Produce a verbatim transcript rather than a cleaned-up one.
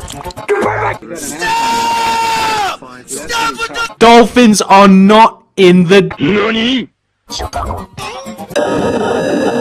Stop! Stop with the Dolphins are not in the NANI?